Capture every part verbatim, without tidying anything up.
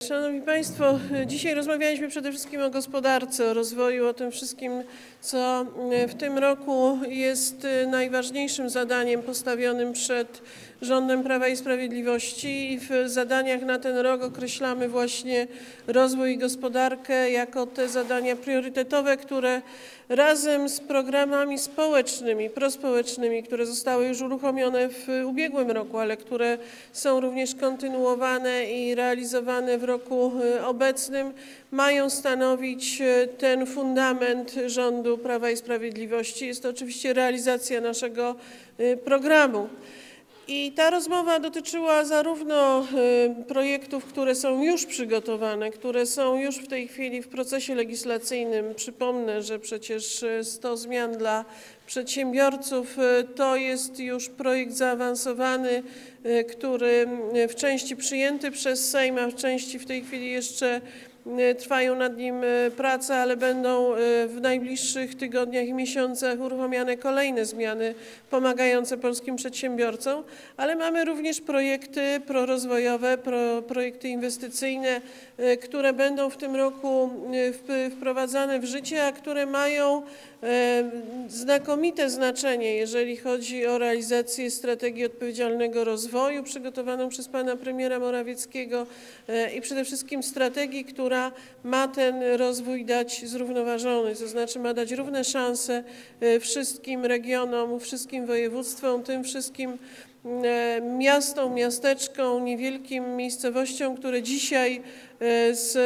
Szanowni Państwo, dzisiaj rozmawialiśmy przede wszystkim o gospodarce, o rozwoju, o tym wszystkim, co w tym roku jest najważniejszym zadaniem postawionym przed rządem Prawa i Sprawiedliwości i w zadaniach na ten rok określamy właśnie rozwój i gospodarkę jako te zadania priorytetowe, które razem z programami społecznymi, prospołecznymi, które zostały już uruchomione w ubiegłym roku, ale które są również kontynuowane i realizowane w roku obecnym, mają stanowić ten fundament rządu Prawa i Sprawiedliwości. Jest to oczywiście realizacja naszego programu. I ta rozmowa dotyczyła zarówno projektów, które są już przygotowane, które są już w tej chwili w procesie legislacyjnym. Przypomnę, że przecież sto zmian dla przedsiębiorców to jest już projekt zaawansowany, który w części przyjęty przez Sejm, a w części w tej chwili jeszcze trwają nad nim prace, ale będą w najbliższych tygodniach i miesiącach uruchamiane kolejne zmiany pomagające polskim przedsiębiorcom, ale mamy również projekty prorozwojowe, pro, projekty inwestycyjne, które będą w tym roku wprowadzane w życie, a które mają znakomite znaczenie, jeżeli chodzi o realizację strategii odpowiedzialnego rozwoju przygotowaną przez pana premiera Morawieckiego i przede wszystkim strategii, która ma ten rozwój dać zrównoważony, to znaczy ma dać równe szanse wszystkim regionom, wszystkim województwom, tym wszystkim miastom, miasteczkom, niewielkim miejscowościom, które dzisiaj z,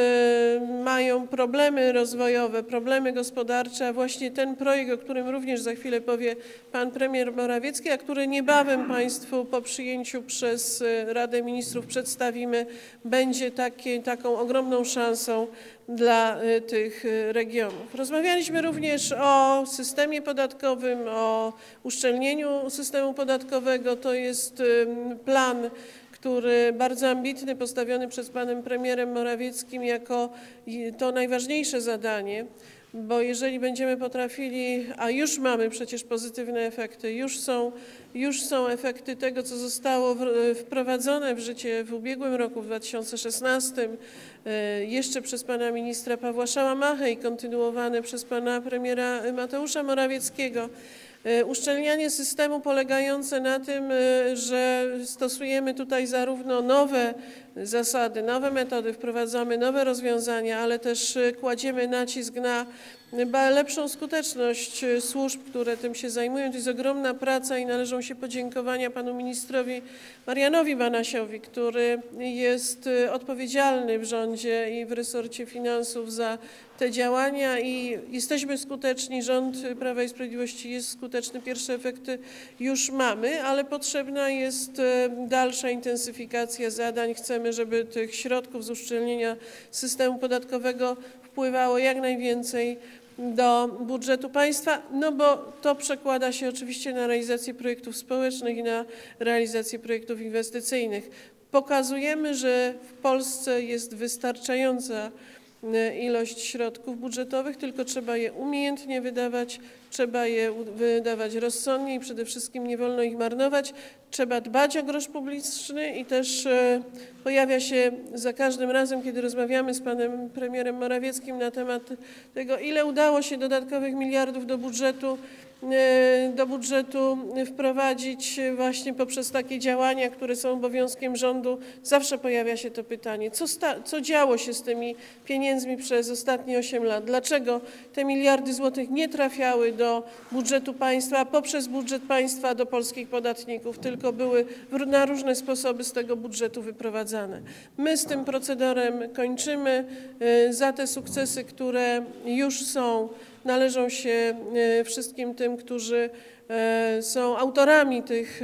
mają problemy rozwojowe, problemy gospodarcze, a właśnie ten projekt, o którym również za chwilę powie pan premier Morawiecki, a który niebawem Państwu po przyjęciu przez Radę Ministrów przedstawimy, będzie takie, taką ogromną szansą dla tych regionów. Rozmawialiśmy również o systemie podatkowym, o uszczelnieniu systemu podatkowego. To jest plan, który bardzo ambitny, postawiony przez panem premierem Morawieckim jako to najważniejsze zadanie, bo jeżeli będziemy potrafili, a już mamy przecież pozytywne efekty, już są, już są efekty tego, co zostało wprowadzone w życie w ubiegłym roku, w dwa tysiące szesnastym, jeszcze przez pana ministra Pawła Szałamachę i kontynuowane przez pana premiera Mateusza Morawieckiego. Uszczelnianie systemu polegające na tym, że stosujemy tutaj zarówno nowe zasady, nowe metody, wprowadzamy nowe rozwiązania, ale też kładziemy nacisk na lepszą skuteczność służb, które tym się zajmują. To jest ogromna praca i należą się podziękowania panu ministrowi Marianowi Banasiowi, który jest odpowiedzialny w rządzie i w resorcie finansów za te działania i jesteśmy skuteczni. Rząd Prawa i Sprawiedliwości jest skuteczny. Pierwsze efekty już mamy, ale potrzebna jest dalsza intensyfikacja zadań. Chcemy, żeby tych środków z uszczelnienia systemu podatkowego wpływało jak najwięcej do budżetu państwa, no bo to przekłada się oczywiście na realizację projektów społecznych i na realizację projektów inwestycyjnych. Pokazujemy, że w Polsce jest wystarczająca ilość środków budżetowych, tylko trzeba je umiejętnie wydawać, trzeba je wydawać rozsądnie i przede wszystkim nie wolno ich marnować. Trzeba dbać o grosz publiczny i też pojawia się za każdym razem, kiedy rozmawiamy z panem premierem Morawieckim na temat tego, ile udało się dodatkowych miliardów do budżetu do budżetu wprowadzić właśnie poprzez takie działania, które są obowiązkiem rządu, zawsze pojawia się to pytanie, co, co działo się z tymi pieniędzmi przez ostatnie osiem lat? Dlaczego te miliardy złotych nie trafiały do budżetu państwa, a poprzez budżet państwa do polskich podatników, tylko były na różne sposoby z tego budżetu wyprowadzane? My z tym procederem kończymy. Za te sukcesy, które już są, należą się wszystkim tym, którzy są autorami tych,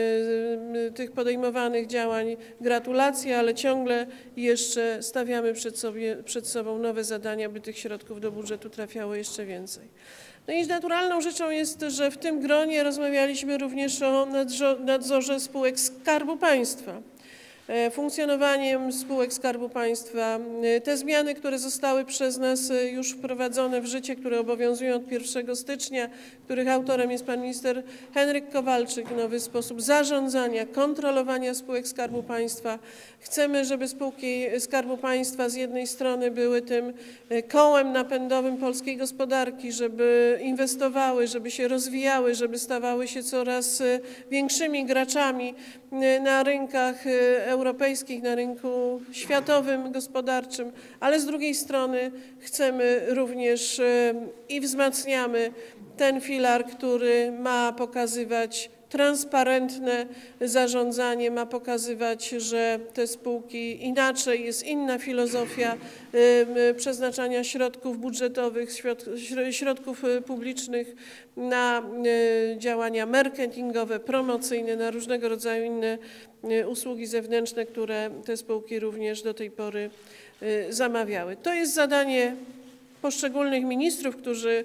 tych podejmowanych działań. Gratulacje, ale ciągle jeszcze stawiamy przed, sobie, przed sobą nowe zadania, by tych środków do budżetu trafiało jeszcze więcej. No i naturalną rzeczą jest, że w tym gronie rozmawialiśmy również o nadzorze spółek Skarbu Państwa. funkcjonowaniem spółek Skarbu Państwa. Te zmiany, które zostały przez nas już wprowadzone w życie, które obowiązują od pierwszego stycznia, których autorem jest pan minister Henryk Kowalczyk, nowy sposób zarządzania, kontrolowania spółek Skarbu Państwa. Chcemy, żeby spółki Skarbu Państwa z jednej strony były tym kołem napędowym polskiej gospodarki, żeby inwestowały, żeby się rozwijały, żeby stawały się coraz większymi graczami na rynkach europejskich, na rynku światowym, gospodarczym, ale z drugiej strony chcemy również i wzmacniamy ten filar, który ma pokazywać transparentne zarządzanie, ma pokazywać, że te spółki inaczej, jest inna filozofia przeznaczania środków budżetowych, środków publicznych na działania marketingowe, promocyjne, na różnego rodzaju inne usługi zewnętrzne, które te spółki również do tej pory zamawiały. To jest zadanie poszczególnych ministrów, którzy,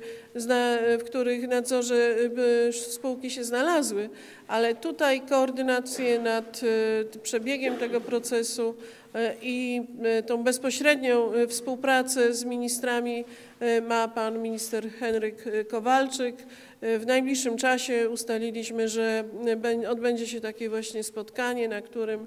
w których nadzorze spółki się znalazły, ale tutaj koordynację nad przebiegiem tego procesu i tą bezpośrednią współpracę z ministrami ma pan minister Henryk Kowalczyk. W najbliższym czasie ustaliliśmy, że odbędzie się takie właśnie spotkanie, na którym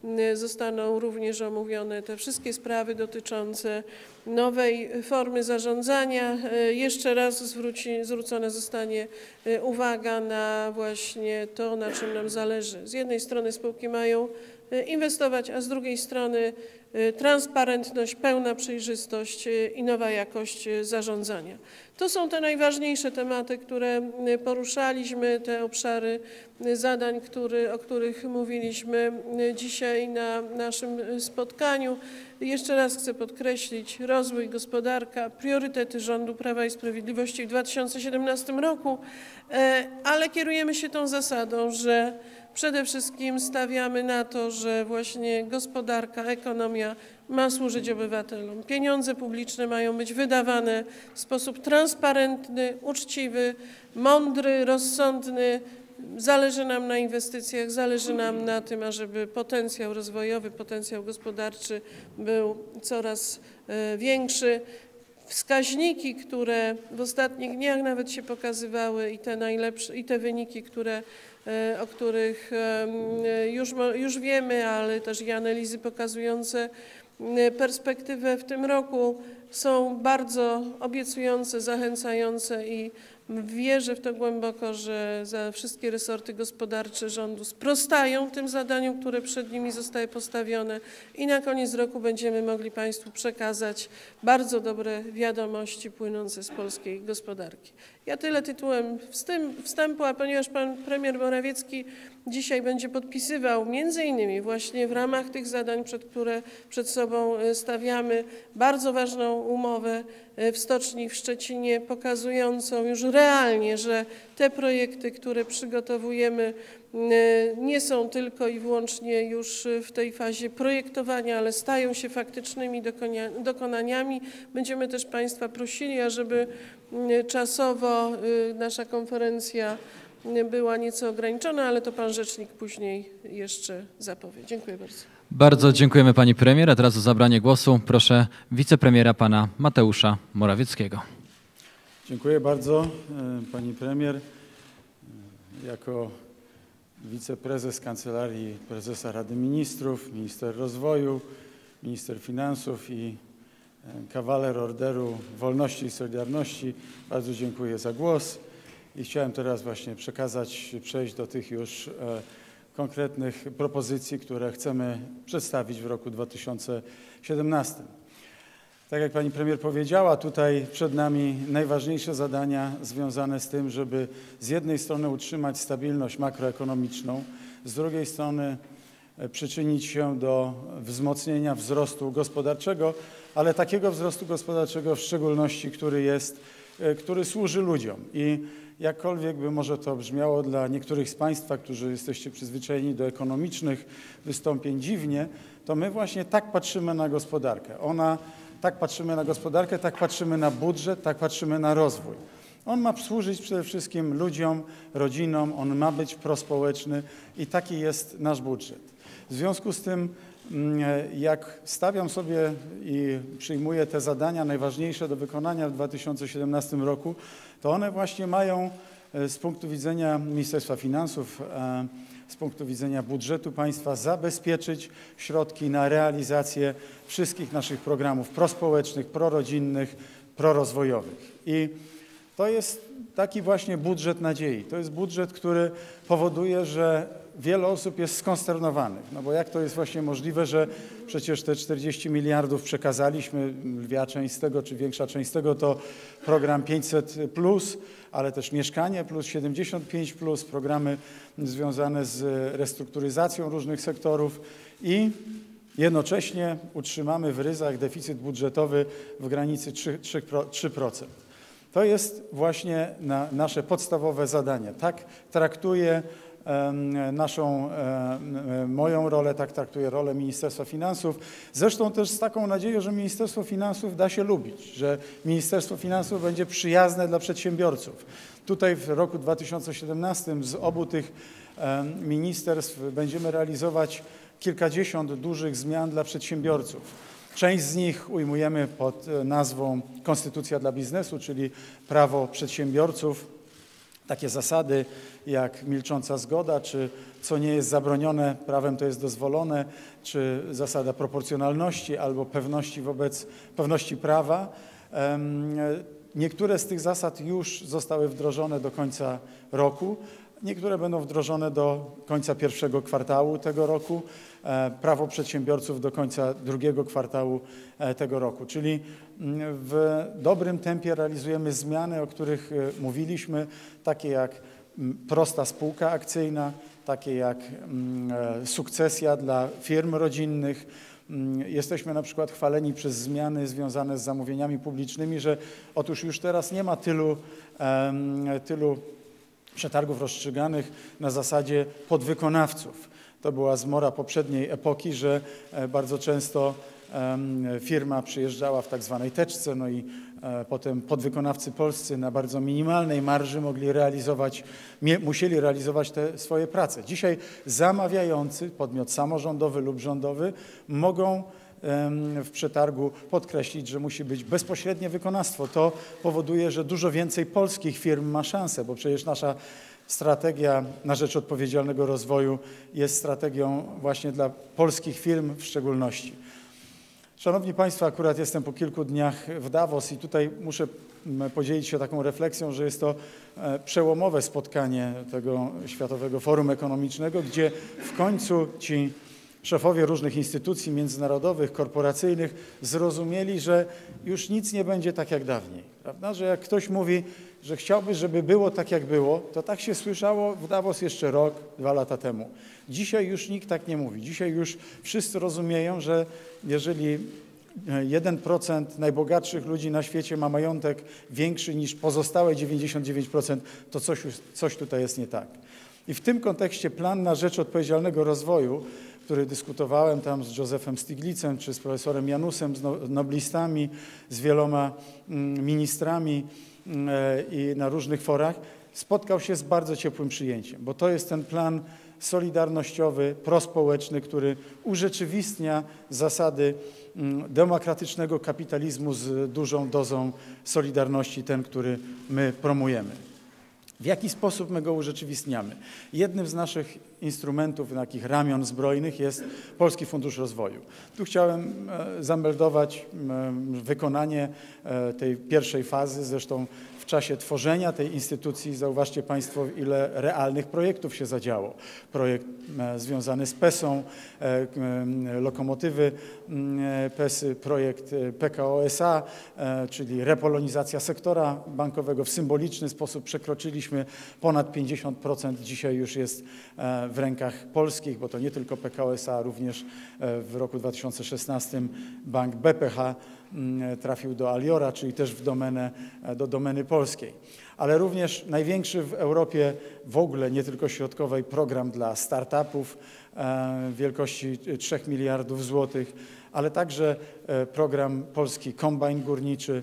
zostaną również omówione te wszystkie sprawy dotyczące nowej formy zarządzania. Jeszcze raz zwróci, zwrócona zostanie uwaga na właśnie to, na czym nam zależy. Z jednej strony spółki mają inwestować, a z drugiej strony transparentność, pełna przejrzystość i nowa jakość zarządzania. To są te najważniejsze tematy, które poruszaliśmy, te obszary zadań, który, o których mówiliśmy dzisiaj na naszym spotkaniu. Jeszcze raz chcę podkreślić rozwój, gospodarka, priorytety rządu Prawa i Sprawiedliwości w dwa tysiące siedemnastym roku, ale kierujemy się tą zasadą, że przede wszystkim stawiamy na to, że właśnie gospodarka, ekonomia ma służyć obywatelom. Pieniądze publiczne mają być wydawane w sposób transparentny, uczciwy, mądry, rozsądny. Zależy nam na inwestycjach, zależy nam na tym, ażeby potencjał rozwojowy, potencjał gospodarczy był coraz większy. Wskaźniki, które w ostatnich dniach nawet się pokazywały i te najlepsze, i te wyniki, które, o których już, już wiemy, ale też i analizy pokazujące perspektywę w tym roku są bardzo obiecujące, zachęcające i wierzę w to głęboko, że za wszystkie resorty gospodarcze rządu sprostają tym zadaniom, które przed nimi zostały postawione i na koniec roku będziemy mogli Państwu przekazać bardzo dobre wiadomości płynące z polskiej gospodarki. Ja tyle tytułem wstępu, a ponieważ pan premier Morawiecki dzisiaj będzie podpisywał między innymi właśnie w ramach tych zadań, przed które przed sobą stawiamy, bardzo ważną umowę w stoczni w Szczecinie, pokazującą już realnie, że te projekty, które przygotowujemy, nie są tylko i wyłącznie już w tej fazie projektowania, ale stają się faktycznymi dokonaniami. Będziemy też Państwa prosili, ażeby czasowo nasza konferencja była nieco ograniczona, ale to pan rzecznik później jeszcze zapowie. Dziękuję bardzo. Bardzo dziękujemy pani premier. A teraz o zabranie głosu proszę wicepremiera pana Mateusza Morawieckiego. Dziękuję bardzo pani premier. Jako wiceprezes Kancelarii Prezesa Rady Ministrów, minister rozwoju, minister finansów i kawaler Orderu Wolności i Solidarności bardzo dziękuję za głos i chciałem teraz właśnie przekazać, przejść do tych już konkretnych propozycji, które chcemy przedstawić w roku dwa tysiące siedemnastym. Tak jak pani premier powiedziała, tutaj przed nami najważniejsze zadania związane z tym, żeby z jednej strony utrzymać stabilność makroekonomiczną, z drugiej strony przyczynić się do wzmocnienia wzrostu gospodarczego, ale takiego wzrostu gospodarczego w szczególności, który jest, który służy ludziom. I jakkolwiek by może to brzmiało dla niektórych z Państwa, którzy jesteście przyzwyczajeni do ekonomicznych wystąpień dziwnie, to my właśnie tak patrzymy na gospodarkę. Ona, tak patrzymy na gospodarkę, tak patrzymy na budżet, tak patrzymy na rozwój. On ma służyć przede wszystkim ludziom, rodzinom, on ma być prospołeczny i taki jest nasz budżet. W związku z tym, jak stawiam sobie i przyjmuję te zadania najważniejsze do wykonania w dwa tysiące siedemnastym roku, to one właśnie mają z punktu widzenia Ministerstwa Finansów, z punktu widzenia budżetu państwa zabezpieczyć środki na realizację wszystkich naszych programów prospołecznych, prorodzinnych, prorozwojowych. I to jest taki właśnie budżet nadziei. To jest budżet, który powoduje, że wiele osób jest skonsternowanych. No bo jak to jest właśnie możliwe, że przecież te czterdzieści miliardów przekazaliśmy, lwia część z tego, czy większa część z tego to program pięćset plus, ale też Mieszkanie plus, siedemdziesiąt pięć plus, programy związane z restrukturyzacją różnych sektorów i jednocześnie utrzymamy w ryzach deficyt budżetowy w granicy trzy procent. To jest właśnie na nasze podstawowe zadanie. Tak traktuję naszą, moją rolę, tak traktuję rolę Ministerstwa Finansów. Zresztą też z taką nadzieją, że Ministerstwo Finansów da się lubić, że Ministerstwo Finansów będzie przyjazne dla przedsiębiorców. Tutaj w roku dwa tysiące siedemnastym z obu tych ministerstw będziemy realizować kilkadziesiąt dużych zmian dla przedsiębiorców. Część z nich ujmujemy pod nazwą Konstytucja dla biznesu, czyli prawo przedsiębiorców. Takie zasady jak milcząca zgoda, czy co nie jest zabronione, prawem to jest dozwolone, czy zasada proporcjonalności albo pewności wobec pewności prawa. Niektóre z tych zasad już zostały wdrożone do końca roku. Niektóre będą wdrożone do końca pierwszego kwartału tego roku, prawo przedsiębiorców do końca drugiego kwartału tego roku. Czyli w dobrym tempie realizujemy zmiany, o których mówiliśmy, takie jak prosta spółka akcyjna, takie jak sukcesja dla firm rodzinnych. Jesteśmy na przykład chwaleni przez zmiany związane z zamówieniami publicznymi, że otóż już teraz nie ma tylu, tylu przetargów rozstrzyganych na zasadzie podwykonawców. To była zmora poprzedniej epoki, że bardzo często firma przyjeżdżała w tak zwanej teczce, no i potem podwykonawcy polscy na bardzo minimalnej marży mogli realizować, musieli realizować te swoje prace. Dzisiaj zamawiający, podmiot samorządowy lub rządowy mogą w przetargu podkreślić, że musi być bezpośrednie wykonawstwo. To powoduje, że dużo więcej polskich firm ma szansę, bo przecież nasza strategia na rzecz odpowiedzialnego rozwoju jest strategią właśnie dla polskich firm w szczególności. Szanowni Państwo, akurat jestem po kilku dniach w Davos i tutaj muszę podzielić się taką refleksją, że jest to przełomowe spotkanie tego Światowego Forum Ekonomicznego, gdzie w końcu ci szefowie różnych instytucji międzynarodowych, korporacyjnych zrozumieli, że już nic nie będzie tak jak dawniej. Prawda? Że jak ktoś mówi, że chciałby, żeby było tak jak było, to tak się słyszało w Davos jeszcze rok, dwa lata temu. Dzisiaj już nikt tak nie mówi. Dzisiaj już wszyscy rozumieją, że jeżeli jeden procent najbogatszych ludzi na świecie ma majątek większy niż pozostałe dziewięćdziesiąt dziewięć procent, to coś, coś tutaj jest nie tak. I w tym kontekście plan na rzecz odpowiedzialnego rozwoju, który dyskutowałem tam z Józefem Stiglizem, czy z profesorem Janusem, z noblistami, z wieloma ministrami i na różnych forach, spotkał się z bardzo ciepłym przyjęciem, bo to jest ten plan solidarnościowy, prospołeczny, który urzeczywistnia zasady demokratycznego kapitalizmu z dużą dozą solidarności, ten, który my promujemy. W jaki sposób my go urzeczywistniamy? Jednym z naszych instrumentów, takich ramion zbrojnych jest Polski Fundusz Rozwoju. Tu chciałem zameldować wykonanie tej pierwszej fazy, zresztą w czasie tworzenia tej instytucji zauważcie Państwo, ile realnych projektów się zadziało. Projekt związany z pesą, lokomotywy pesy, projekt P K O S A, czyli repolonizacja sektora bankowego. W symboliczny sposób przekroczyliśmy ponad pięćdziesiąt procent. Dzisiaj już jest w rękach polskich, bo to nie tylko P K O S A, również w roku dwa tysiące szesnastym bank B P H trafił do Aliora, czyli też w domenę, do domeny polskiej. Ale również największy w Europie w ogóle, nie tylko środkowej, program dla startupów wielkości trzech miliardów złotych, ale także program Polski Kombajn Górniczy,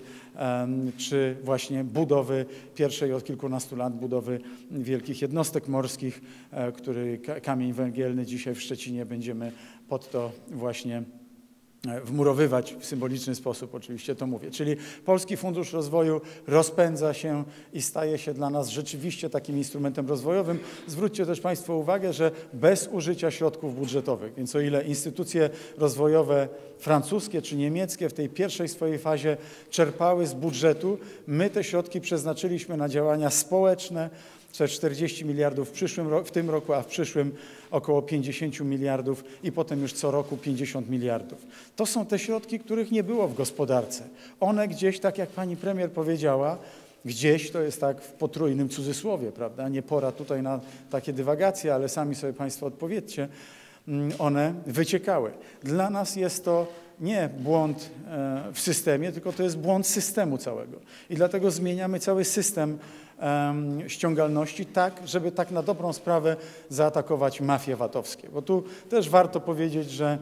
czy właśnie budowy pierwszej od kilkunastu lat budowy wielkich jednostek morskich, który kamień węgielny dzisiaj w Szczecinie będziemy pod to właśnie wmurowywać w symboliczny sposób, oczywiście to mówię. Czyli Polski Fundusz Rozwoju rozpędza się i staje się dla nas rzeczywiście takim instrumentem rozwojowym. Zwróćcie też Państwo uwagę, że bez użycia środków budżetowych, więc o ile instytucje rozwojowe francuskie czy niemieckie w tej pierwszej swojej fazie czerpały z budżetu, my te środki przeznaczyliśmy na działania społeczne, czterdzieści miliardów w, przyszłym, w tym roku, a w przyszłym około pięćdziesiąt miliardów i potem już co roku pięćdziesiąt miliardów. To są te środki, których nie było w gospodarce. One gdzieś, tak jak pani premier powiedziała, gdzieś to jest tak w potrójnym cudzysłowie, prawda? Nie pora tutaj na takie dywagacje, ale sami sobie Państwo odpowiedzcie, one wyciekały. Dla nas jest to nie błąd w systemie, tylko to jest błąd systemu całego. I dlatego zmieniamy cały system ściągalności tak, żeby tak na dobrą sprawę zaatakować mafie VAT-owskie. Bo tu też warto powiedzieć, że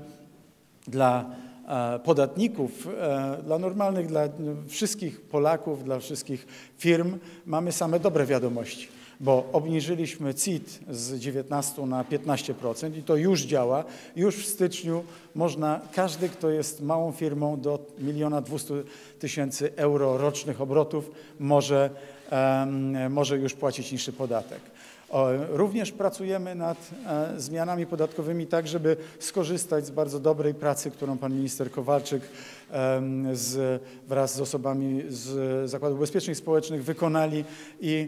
dla podatników, dla normalnych, dla wszystkich Polaków, dla wszystkich firm mamy same dobre wiadomości, bo obniżyliśmy C I T z dziewiętnastu na piętnaście procent i to już działa. Już w styczniu można, każdy, kto jest małą firmą do miliona dwustu tysięcy euro rocznych obrotów, może, um, może już płacić niższy podatek. O, również pracujemy nad e, zmianami podatkowymi tak, żeby skorzystać z bardzo dobrej pracy, którą pan minister Kowalczyk e, z, wraz z osobami z Zakładu Ubezpieczeń Społecznych wykonali i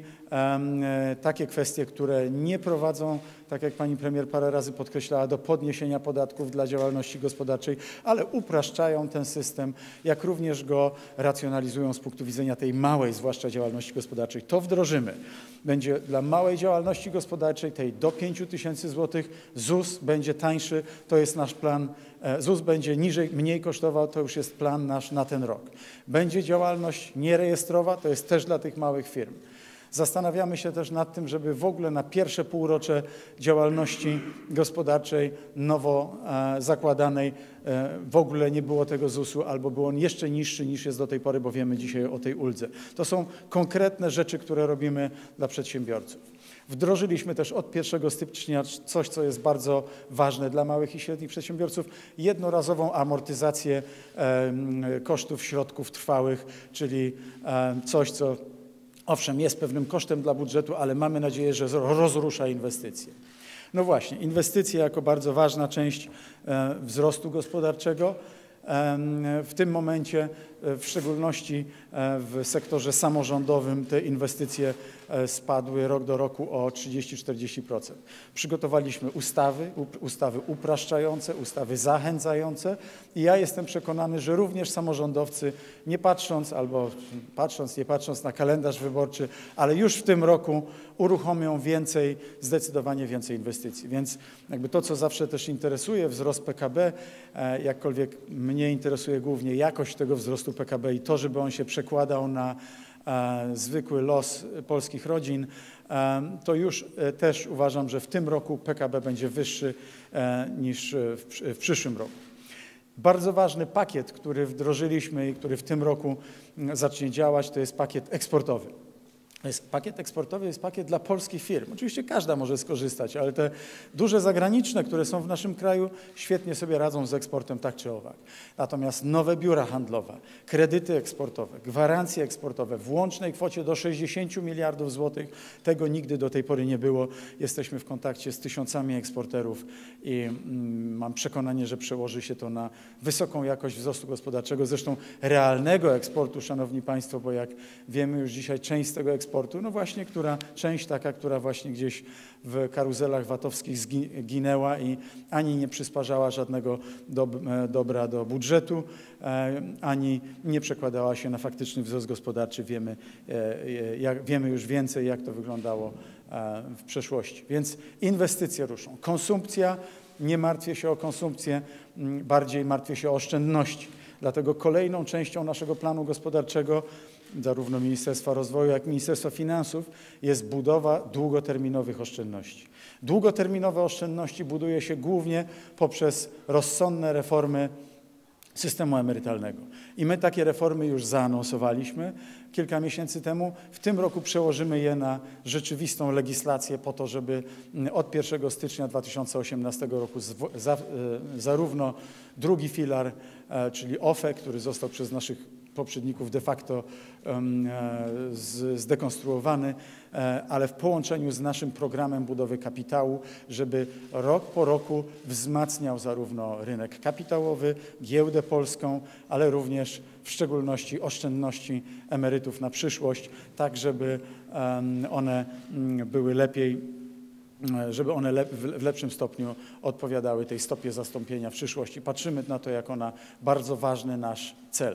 e, takie kwestie, które nie prowadzą, tak jak pani premier parę razy podkreślała, do podniesienia podatków dla działalności gospodarczej, ale upraszczają ten system, jak również go racjonalizują z punktu widzenia tej małej, zwłaszcza działalności gospodarczej. To wdrożymy. Będzie dla małej działalności gospodarczej, tej do pięciu tysięcy złotych, ZUS będzie tańszy, to jest nasz plan. ZUS będzie niżej, mniej kosztował, to już jest plan nasz na ten rok. Będzie działalność nierejestrowa, to jest też dla tych małych firm. Zastanawiamy się też nad tym, żeby w ogóle na pierwsze półrocze działalności gospodarczej nowo e, zakładanej e, w ogóle nie było tego zusu albo był on jeszcze niższy niż jest do tej pory, bo wiemy dzisiaj o tej uldze. To są konkretne rzeczy, które robimy dla przedsiębiorców. Wdrożyliśmy też od pierwszego stycznia coś, co jest bardzo ważne dla małych i średnich przedsiębiorców, jednorazową amortyzację e, kosztów środków trwałych, czyli e, coś, co owszem, jest pewnym kosztem dla budżetu, ale mamy nadzieję, że rozrusza inwestycje. No właśnie, inwestycje jako bardzo ważna część e, wzrostu gospodarczego. E, w tym momencie, e, w szczególności e, w sektorze samorządowym, te inwestycje e, spadły rok do roku o trzydzieści do czterdziestu procent. Przygotowaliśmy ustawy, up, ustawy upraszczające, ustawy zachęcające i ja jestem przekonany, że również samorządowcy, nie patrząc albo patrząc, nie patrząc na kalendarz wyborczy, ale już w tym roku uruchomią więcej, zdecydowanie więcej inwestycji. Więc jakby to, co zawsze też interesuje, wzrost P K B, e, jakkolwiek mnie interesuje głównie jakość tego wzrostu P K B i to, żeby on się przekładał na e, zwykły los polskich rodzin, e, to już e, też uważam, że w tym roku P K B będzie wyższy e, niż w, w przyszłym roku. Bardzo ważny pakiet, który wdrożyliśmy i który w tym roku zacznie działać, to jest pakiet eksportowy. Jest, pakiet eksportowy jest pakiet dla polskich firm. Oczywiście każda może skorzystać, ale te duże zagraniczne, które są w naszym kraju, świetnie sobie radzą z eksportem tak czy owak. Natomiast nowe biura handlowe, kredyty eksportowe, gwarancje eksportowe w łącznej kwocie do sześćdziesięciu miliardów złotych, tego nigdy do tej pory nie było. Jesteśmy w kontakcie z tysiącami eksporterów i mm, mam przekonanie, że przełoży się to na wysoką jakość wzrostu gospodarczego, zresztą realnego eksportu, szanowni państwo, bo jak wiemy już dzisiaj część z tego eksportu no właśnie, która, część taka, która właśnie gdzieś w karuzelach VAT-owskich zginęła i ani nie przysparzała żadnego do, dobra do budżetu, ani nie przekładała się na faktyczny wzrost gospodarczy. Wiemy, jak, wiemy już więcej, jak to wyglądało w przeszłości. Więc inwestycje ruszą. Konsumpcja, nie martwię się o konsumpcję, bardziej martwię się o oszczędności. Dlatego kolejną częścią naszego planu gospodarczego zarówno Ministerstwa Rozwoju, jak i Ministerstwa Finansów jest budowa długoterminowych oszczędności. Długoterminowe oszczędności buduje się głównie poprzez rozsądne reformy systemu emerytalnego. I my takie reformy już zaanonsowaliśmy kilka miesięcy temu. W tym roku przełożymy je na rzeczywistą legislację po to, żeby od pierwszego stycznia dwa tysiące osiemnastego roku za, zarówno drugi filar, czyli O F E, który został przez naszych poprzedników de facto um, z, zdekonstruowany, ale w połączeniu z naszym programem budowy kapitału, żeby rok po roku wzmacniał zarówno rynek kapitałowy, giełdę polską, ale również w szczególności oszczędności emerytów na przyszłość, tak żeby um, one były lepiej, żeby one le, w lepszym stopniu odpowiadały tej stopie zastąpienia w przyszłości. Patrzymy na to jako na bardzo ważny nasz cel.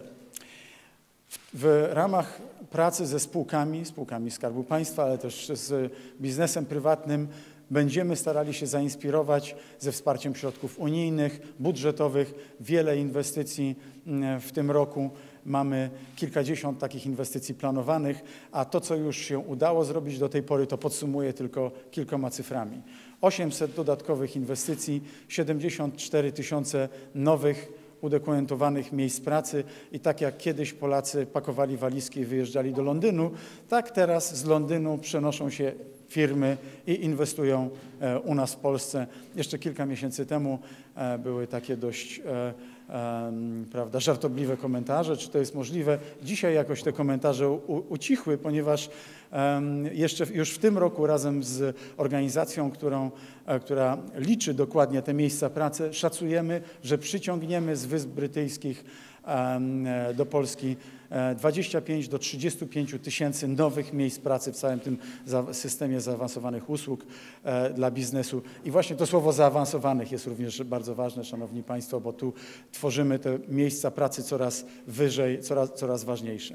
W ramach pracy ze spółkami, spółkami Skarbu Państwa, ale też z biznesem prywatnym będziemy starali się zainspirować ze wsparciem środków unijnych, budżetowych, wiele inwestycji w tym roku. Mamy kilkadziesiąt takich inwestycji planowanych, a to, co już się udało zrobić do tej pory, to podsumuję tylko kilkoma cyframi. osiemset dodatkowych inwestycji, siedemdziesiąt cztery tysiące nowych udokumentowanych miejsc pracy i tak jak kiedyś Polacy pakowali walizki i wyjeżdżali do Londynu, tak teraz z Londynu przenoszą się firmy i inwestują u nas w Polsce. Jeszcze kilka miesięcy temu były takie dość prawda, żartobliwe komentarze, czy to jest możliwe. Dzisiaj jakoś te komentarze u, ucichły, ponieważ jeszcze już w tym roku razem z organizacją, którą, która liczy dokładnie te miejsca pracy, szacujemy, że przyciągniemy z Wysp Brytyjskich do Polski dwadzieścia pięć do trzydziestu pięciu tysięcy nowych miejsc pracy w całym tym systemie zaawansowanych usług dla biznesu. I właśnie to słowo zaawansowanych jest również bardzo ważne, Szanowni Państwo, bo tu tworzymy te miejsca pracy coraz wyżej, coraz, coraz ważniejsze.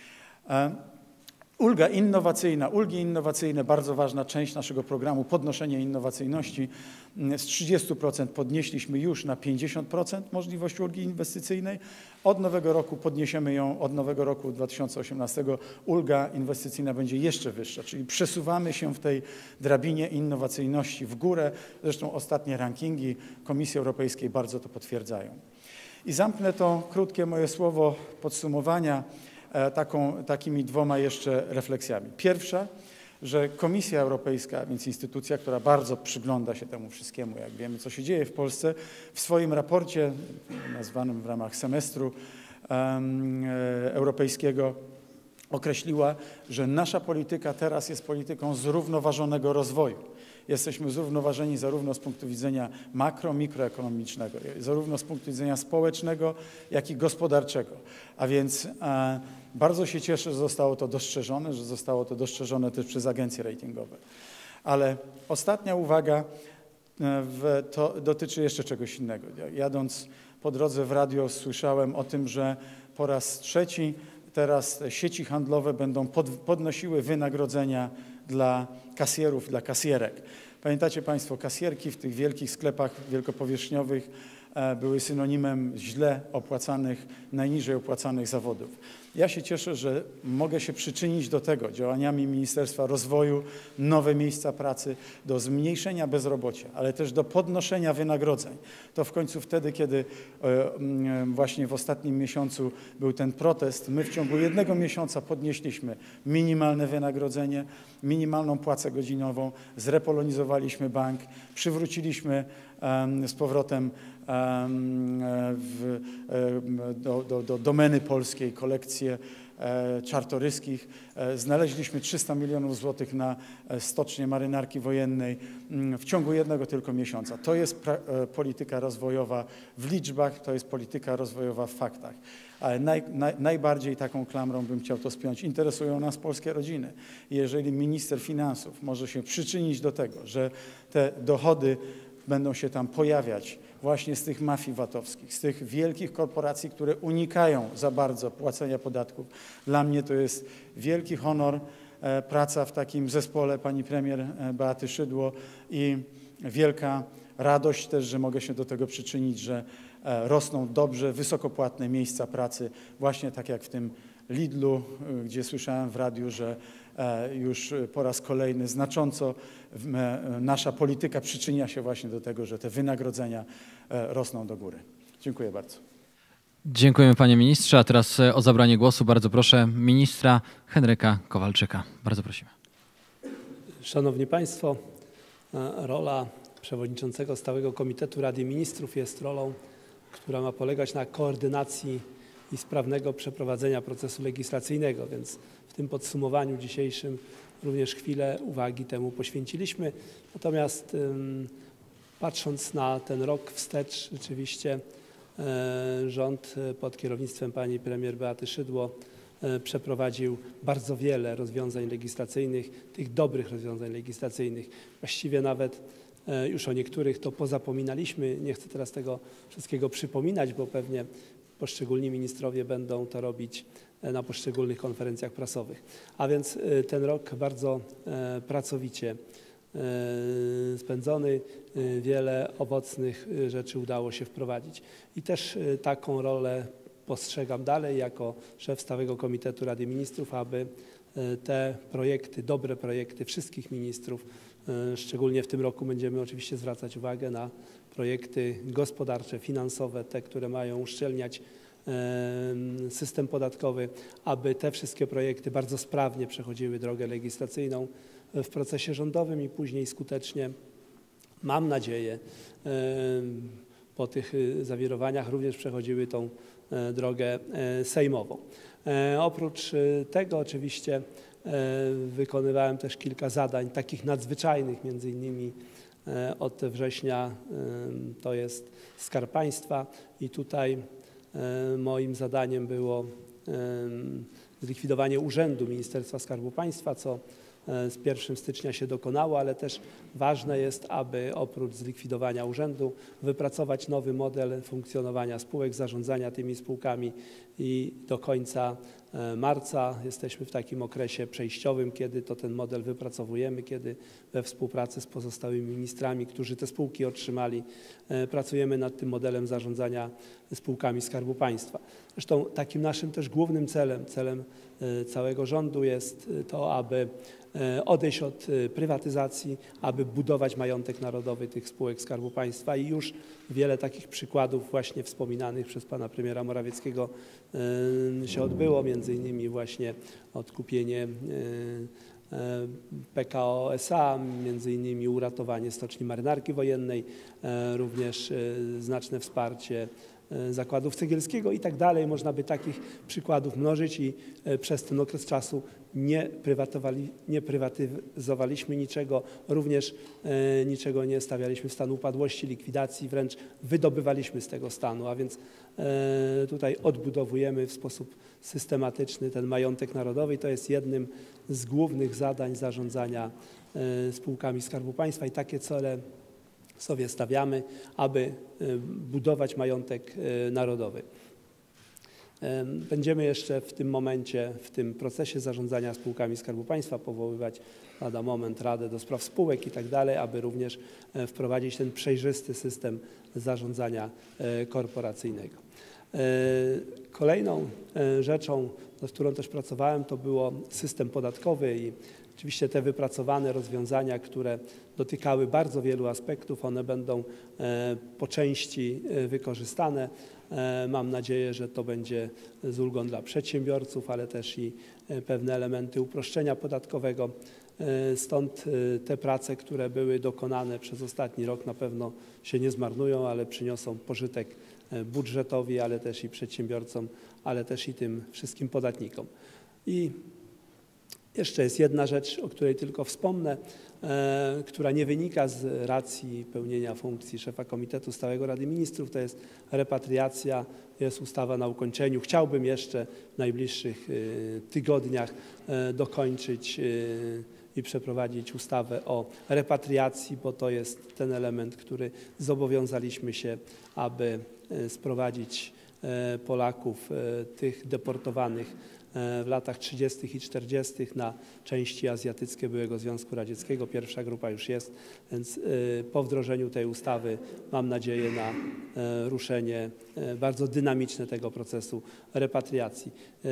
Ulga innowacyjna, ulgi innowacyjne, bardzo ważna część naszego programu, podnoszenie innowacyjności. Z trzydziestu procent podnieśliśmy już na pięćdziesiąt procent możliwość ulgi inwestycyjnej. Od nowego roku podniesiemy ją, od nowego roku dwa tysiące osiemnastego ulga inwestycyjna będzie jeszcze wyższa, czyli przesuwamy się w tej drabinie innowacyjności w górę. Zresztą ostatnie rankingi Komisji Europejskiej bardzo to potwierdzają. I zamknę to krótkie moje słowo podsumowania Taką, takimi dwoma jeszcze refleksjami. Pierwsza, że Komisja Europejska, więc instytucja, która bardzo przygląda się temu wszystkiemu, jak wiemy, co się dzieje w Polsce, w swoim raporcie nazwanym w ramach semestru um, europejskiego określiła, że nasza polityka teraz jest polityką zrównoważonego rozwoju. Jesteśmy zrównoważeni zarówno z punktu widzenia makro, mikroekonomicznego, zarówno z punktu widzenia społecznego, jak i gospodarczego. A więc e, bardzo się cieszę, że zostało to dostrzeżone, że zostało to dostrzeżone też przez agencje ratingowe. Ale ostatnia uwaga w, to dotyczy jeszcze czegoś innego. Jadąc po drodze w radio słyszałem o tym, że po raz trzeci teraz sieci handlowe będą pod, podnosiły wynagrodzenia dla kasjerów, dla kasjerek. Pamiętacie Państwo, kasjerki w tych wielkich sklepach wielkopowierzchniowych były synonimem źle opłacanych, najniżej opłacanych zawodów. Ja się cieszę, że mogę się przyczynić do tego działaniami Ministerstwa Rozwoju, nowe miejsca pracy, do zmniejszenia bezrobocia, ale też do podnoszenia wynagrodzeń. To w końcu wtedy, kiedy właśnie w ostatnim miesiącu był ten protest, my w ciągu jednego miesiąca podnieśliśmy minimalne wynagrodzenie, minimalną płacę godzinową, zrepolonizowaliśmy bank, przywróciliśmy z powrotem w, do, do, do domeny polskiej kolekcje Czartoryskich. Znaleźliśmy trzysta milionów złotych na stocznię marynarki wojennej w ciągu jednego tylko miesiąca. To jest polityka rozwojowa w liczbach, to jest polityka rozwojowa w faktach. Ale naj, naj, najbardziej taką klamrą bym chciał to spiąć. Interesują nas polskie rodziny. I jeżeli minister finansów może się przyczynić do tego, że te dochody będą się tam pojawiać właśnie z tych mafii VAT-owskich, z tych wielkich korporacji, które unikają za bardzo płacenia podatków. Dla mnie to jest wielki honor, e, praca w takim zespole pani premier Beaty Szydło i wielka radość też, że mogę się do tego przyczynić, że e, rosną dobrze, wysokopłatne miejsca pracy, właśnie tak jak w tym Lidlu, gdzie słyszałem w radiu, że już po raz kolejny znacząco nasza polityka przyczynia się właśnie do tego, że te wynagrodzenia rosną do góry. Dziękuję bardzo. Dziękujemy panie ministrze, a teraz o zabranie głosu bardzo proszę ministra Henryka Kowalczyka. Bardzo prosimy. Szanowni Państwo, rola przewodniczącego Stałego Komitetu Rady Ministrów jest rolą, która ma polegać na koordynacji i sprawnego przeprowadzenia procesu legislacyjnego, więc w tym podsumowaniu dzisiejszym również chwilę uwagi temu poświęciliśmy. Natomiast patrząc na ten rok wstecz, rzeczywiście rząd pod kierownictwem pani premier Beaty Szydło przeprowadził bardzo wiele rozwiązań legislacyjnych, tych dobrych rozwiązań legislacyjnych. Właściwie nawet już o niektórych to pozapominaliśmy. Nie chcę teraz tego wszystkiego przypominać, bo pewnie poszczególni ministrowie będą to robić na poszczególnych konferencjach prasowych. A więc ten rok bardzo pracowicie spędzony, wiele owocnych rzeczy udało się wprowadzić. I też taką rolę postrzegam dalej jako szef Stałego Komitetu Rady Ministrów, aby te projekty, dobre projekty wszystkich ministrów, szczególnie w tym roku będziemy oczywiście zwracać uwagę na projekty gospodarcze, finansowe, te, które mają uszczelniać system podatkowy, aby te wszystkie projekty bardzo sprawnie przechodziły drogę legislacyjną w procesie rządowym i później skutecznie, mam nadzieję, po tych zawirowaniach również przechodziły tą drogę sejmową. Oprócz tego oczywiście wykonywałem też kilka zadań takich nadzwyczajnych, między innymi od września to jest Skarb Państwa i tutaj moim zadaniem było zlikwidowanie Urzędu Ministerstwa Skarbu Państwa, co z pierwszego stycznia się dokonało, ale też ważne jest, aby oprócz zlikwidowania urzędu wypracować nowy model funkcjonowania spółek, zarządzania tymi spółkami i do końca marca jesteśmy w takim okresie przejściowym, kiedy to ten model wypracowujemy, kiedy we współpracy z pozostałymi ministrami, którzy te spółki otrzymali, pracujemy nad tym modelem zarządzania spółkami Skarbu Państwa. Zresztą takim naszym też głównym celem, celem całego rządu jest to, aby odejść od prywatyzacji, aby budować majątek narodowy tych spółek Skarbu Państwa i już wiele takich przykładów właśnie wspominanych przez pana premiera Morawieckiego się odbyło, między innymi właśnie odkupienie P K O S A, między innymi uratowanie Stoczni Marynarki Wojennej, również znaczne wsparcie Zakładów Cegielskiego i tak dalej. Można by takich przykładów mnożyć i przez ten okres czasu nie, nie prywatyzowaliśmy niczego, również niczego nie stawialiśmy w stan upadłości, likwidacji, wręcz wydobywaliśmy z tego stanu, a więc tutaj odbudowujemy w sposób systematyczny ten majątek narodowy i to jest jednym z głównych zadań zarządzania spółkami Skarbu Państwa i takie cele sobie stawiamy, aby budować majątek narodowy. Będziemy jeszcze w tym momencie, w tym procesie zarządzania spółkami Skarbu Państwa powoływać lada moment Radę do Spraw Spółek i tak dalej, aby również wprowadzić ten przejrzysty system zarządzania korporacyjnego. Kolejną rzeczą, nad którą też pracowałem, to było system podatkowy i oczywiście te wypracowane rozwiązania, które dotykały bardzo wielu aspektów, one będą po części wykorzystane. Mam nadzieję, że to będzie z ulgą dla przedsiębiorców, ale też i pewne elementy uproszczenia podatkowego. Stąd te prace, które były dokonane przez ostatni rok, na pewno się nie zmarnują, ale przyniosą pożytek budżetowi, ale też i przedsiębiorcom, ale też i tym wszystkim podatnikom. I jeszcze jest jedna rzecz, o której tylko wspomnę, e, która nie wynika z racji pełnienia funkcji szefa Komitetu Stałego Rady Ministrów, to jest repatriacja, jest ustawa na ukończeniu. Chciałbym jeszcze w najbliższych e, tygodniach e, dokończyć e, i przeprowadzić ustawę o repatriacji, bo to jest ten element, który zobowiązaliśmy się, aby e, sprowadzić e, Polaków, e, tych deportowanych w latach trzydziestych i czterdziestych na części azjatyckie byłego Związku Radzieckiego. Pierwsza grupa już jest, więc po wdrożeniu tej ustawy mam nadzieję na ruszenie bardzo dynamiczne tego procesu repatriacji.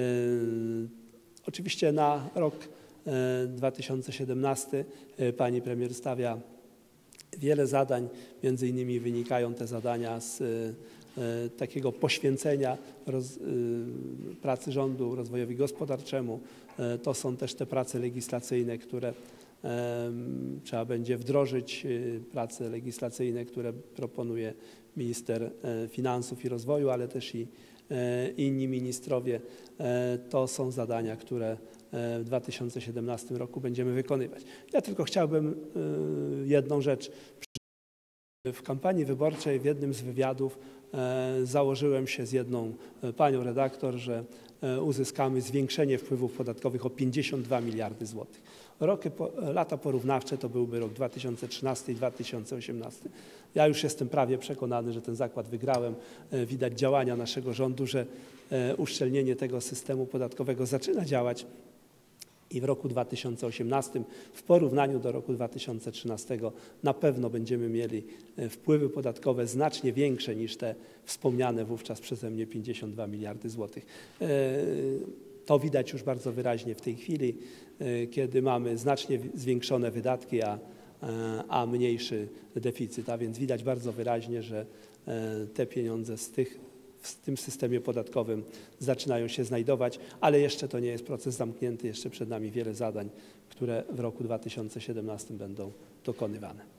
Oczywiście na rok dwa tysiące siedemnasty pani premier stawia wiele zadań, między innymi wynikają te zadania z takiego poświęcenia roz, pracy rządu rozwojowi gospodarczemu. To są też te prace legislacyjne, które trzeba będzie wdrożyć, prace legislacyjne, które proponuje minister finansów i rozwoju, ale też i inni ministrowie. To są zadania, które w dwa tysiące siedemnastym roku będziemy wykonywać. Ja tylko chciałbym jedną rzecz. W kampanii wyborczej w jednym z wywiadów założyłem się z jedną panią redaktor, że uzyskamy zwiększenie wpływów podatkowych o pięćdziesiąt dwa miliardy złotych. Roky, lata porównawcze to byłby rok dwa tysiące trzynasty i dwa tysiące osiemnasty. Ja już jestem prawie przekonany, że ten zakład wygrałem. Widać działania naszego rządu, że uszczelnienie tego systemu podatkowego zaczyna działać. I w roku dwa tysiące osiemnastym w porównaniu do roku dwa tysiące trzynastego na pewno będziemy mieli wpływy podatkowe znacznie większe niż te wspomniane wówczas przeze mnie pięćdziesiąt dwa miliardy złotych. To widać już bardzo wyraźnie w tej chwili, kiedy mamy znacznie zwiększone wydatki, a, a mniejszy deficyt. A więc widać bardzo wyraźnie, że te pieniądze z tych w tym systemie podatkowym zaczynają się znajdować, ale jeszcze to nie jest proces zamknięty, jeszcze przed nami wiele zadań, które w roku dwa tysiące siedemnastym będą dokonywane.